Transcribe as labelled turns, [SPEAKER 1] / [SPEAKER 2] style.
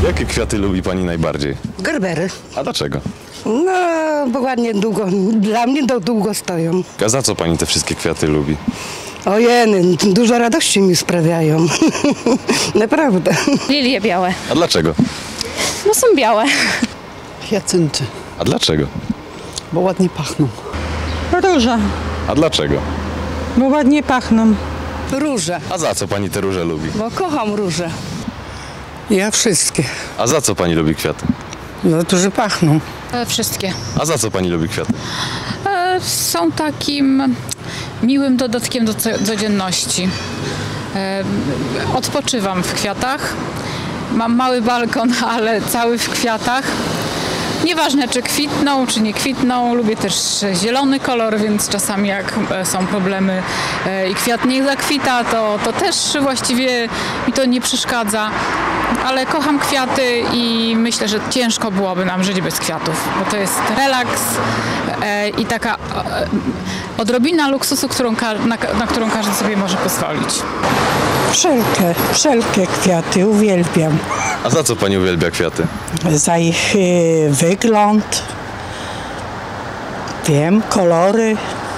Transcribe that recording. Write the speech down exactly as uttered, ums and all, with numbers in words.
[SPEAKER 1] Jakie kwiaty lubi pani najbardziej?
[SPEAKER 2] Gerbery.
[SPEAKER 1] A dlaczego?
[SPEAKER 2] No, bo ładnie długo, dla mnie to długo stoją.
[SPEAKER 1] A za co pani te wszystkie kwiaty lubi?
[SPEAKER 2] Ojeny, dużo radości mi sprawiają. Naprawdę.
[SPEAKER 3] Lilie białe.
[SPEAKER 1] A dlaczego?
[SPEAKER 3] No są białe.
[SPEAKER 4] Hiacynty,
[SPEAKER 1] A dlaczego?
[SPEAKER 4] bo ładnie pachną.
[SPEAKER 5] Róża,
[SPEAKER 1] A dlaczego?
[SPEAKER 5] bo ładnie pachną.
[SPEAKER 6] Róże,
[SPEAKER 1] A za co pani te róże lubi?
[SPEAKER 6] bo kocham róże.
[SPEAKER 4] Ja wszystkie,
[SPEAKER 1] A za co pani lubi kwiaty?
[SPEAKER 4] za to, że pachną.
[SPEAKER 3] E, wszystkie.
[SPEAKER 1] A za co pani lubi kwiaty?
[SPEAKER 3] E, są takim miłym dodatkiem do co- codzienności. E, odpoczywam w kwiatach. Mam mały balkon, ale cały w kwiatach. Nieważne, czy kwitną, czy nie kwitną. Lubię też zielony kolor, więc czasami jak e, są problemy e, i kwiat nie zakwita, to, to też właściwie mi to nie przeszkadza. Ale kocham kwiaty i myślę, że ciężko byłoby nam żyć bez kwiatów, bo to jest relaks e, i taka e, odrobina luksusu, którą, ka- na, na którą każdy sobie może pozwolić.
[SPEAKER 5] Wszelkie, wszelkie kwiaty uwielbiam.
[SPEAKER 1] A za co pani uwielbia kwiaty?
[SPEAKER 5] Za ich y, wygląd, wiem, kolory.